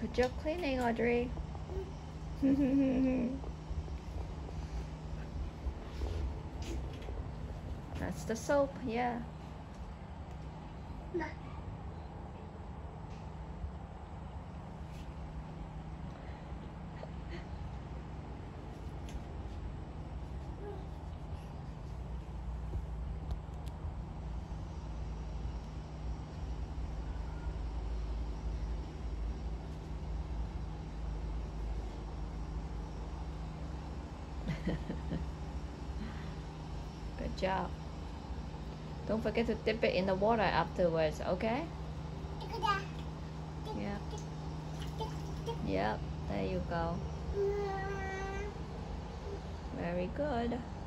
Good job cleaning, Audrey. That's the soap, yeah. Good job. Don't forget to dip it in the water afterwards, okay? Yeah. Yep, there you go. Very good.